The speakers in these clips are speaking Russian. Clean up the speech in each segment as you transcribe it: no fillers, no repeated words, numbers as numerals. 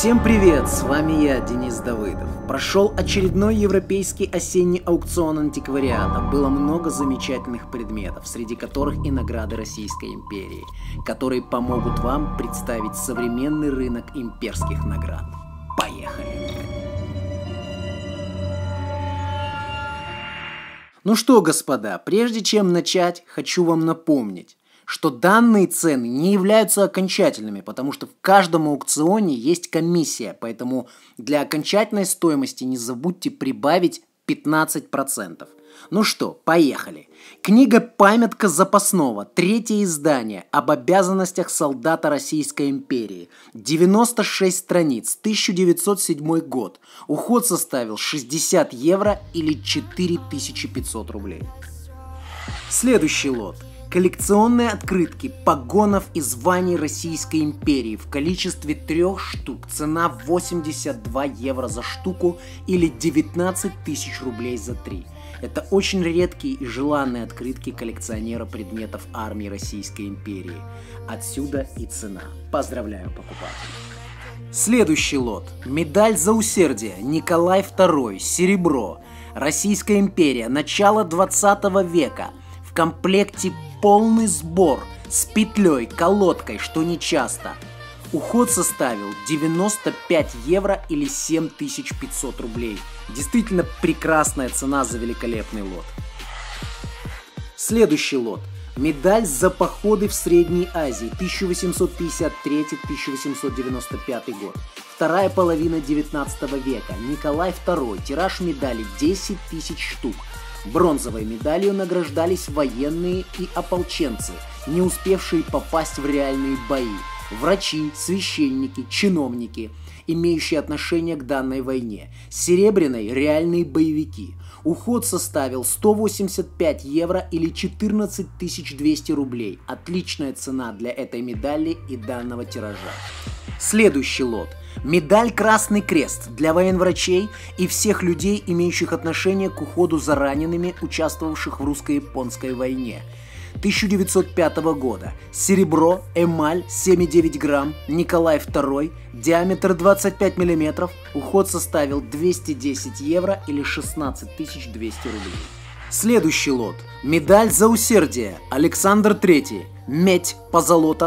Всем привет, с вами я, Денис Давыдов. Прошел очередной европейский осенний аукцион антиквариата. Было много замечательных предметов, среди которых и награды Российской империи, которые помогут вам представить современный рынок имперских наград. Поехали! Ну что, господа, прежде чем начать, хочу вам напомнить, что данные цены не являются окончательными, потому что в каждом аукционе есть комиссия, поэтому для окончательной стоимости не забудьте прибавить 15%. Ну что, поехали. Книга «Памятка запасного», третье издание, об обязанностях солдата Российской империи. 96 страниц, 1907 год. Уход составил 60 евро или 4500 рублей. Следующий лот. Коллекционные открытки погонов и званий Российской империи в количестве 3 штук. Цена 82 евро за штуку или 19 тысяч рублей за 3. Это очень редкие и желанные открытки коллекционера предметов армии Российской империи. Отсюда и цена. Поздравляю покупателей. Следующий лот. Медаль за усердие. Николай II. Серебро. Российская империя. Начало 20 века. В комплекте полный сбор с петлей, колодкой, что нечасто. Уход составил 95 евро или 7500 рублей. Действительно прекрасная цена за великолепный лот. Следующий лот. Медаль за походы в Средней Азии 1853-1895 год. Вторая половина 19 века. Николай II. Тираж медали 10 тысяч штук. Бронзовой медалью награждались военные и ополченцы, не успевшие попасть в реальные бои, врачи, священники, чиновники, имеющие отношение к данной войне, серебряной – реальные боевики. Уход составил 185 евро или 14 200 рублей. Отличная цена для этой медали и данного тиража. Следующий лот. Медаль «Красный крест» для военврачей и всех людей, имеющих отношение к уходу за ранеными, участвовавших в русско-японской войне. 1905 года. Серебро, эмаль, 7,9 грамм, Николай II, диаметр 25 мм, уход составил 210 евро или 16 200 рублей. Следующий лот. Медаль за усердие. Александр III. Медь, позолота,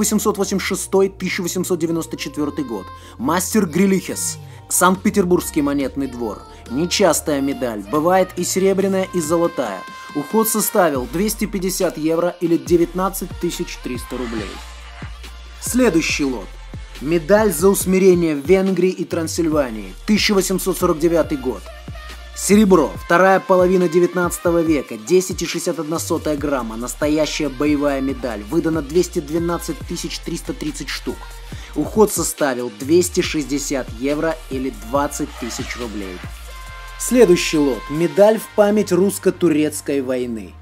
1886-1894 год. Мастер Грилихес. Санкт-Петербургский монетный двор. Нечастая медаль. Бывает и серебряная, и золотая. Уход составил 250 евро или 19 300 рублей. Следующий лот. Медаль за усмирение в Венгрии и Трансильвании. 1849 год. Серебро, вторая половина 19 века, 10,61 грамма, настоящая боевая медаль, выдано 212 330 штук. Уход составил 260 евро или 20 тысяч рублей. Следующий лот. Медаль в память русско-турецкой войны.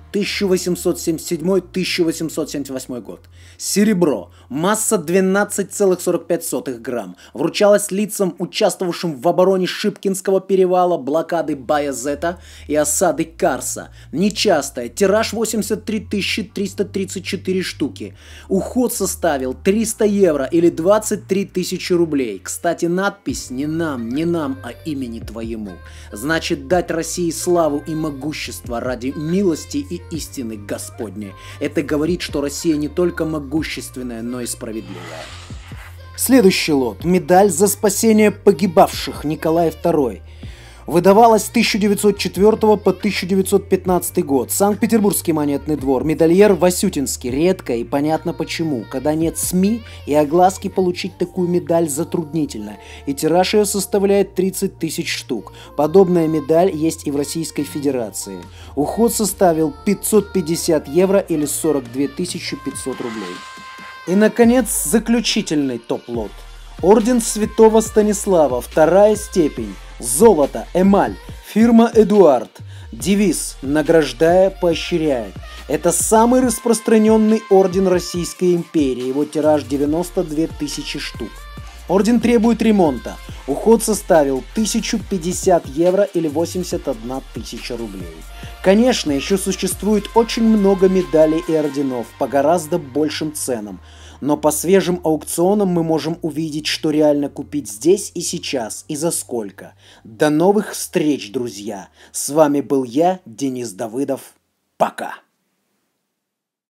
1877-1878 год. Серебро. Масса 12,45 грамм. Вручалось лицам, участвовавшим в обороне Шипкинского перевала, блокады Баязета и осады Карса. Нечастая. Тираж 83 334 штуки. Уход составил 300 евро или 23 тысячи рублей. Кстати, надпись «Не нам, не нам, а имени твоему». Значит, дать России славу и могущество ради милости и истины Господней. Это говорит, что Россия не только могущественная, но и справедливая. Следующий лот. Медаль за спасение погибавших. Николай II. Выдавалась с 1904 по 1915 год. Санкт-Петербургский монетный двор. Медальер Васютинский. Редко и понятно почему. Когда нет СМИ и огласки, получить такую медаль затруднительно. И тираж ее составляет 30 тысяч штук. Подобная медаль есть и в Российской Федерации. Уход составил 550 евро или 42 500 рублей. И, наконец, заключительный топ-лот. Орден Святого Станислава. Вторая степень. Золото, эмаль, фирма Эдуард. Девиз «Награждая, поощряет». Это самый распространенный орден Российской империи. Его тираж 92 тысячи штук. Орден требует ремонта. Уход составил 1050 евро или 81 тысяча рублей. Конечно, еще существует очень много медалей и орденов по гораздо большим ценам, но по свежим аукционам мы можем увидеть, что реально купить здесь и сейчас, и за сколько. До новых встреч, друзья! С вами был я, Денис Давыдов. Пока!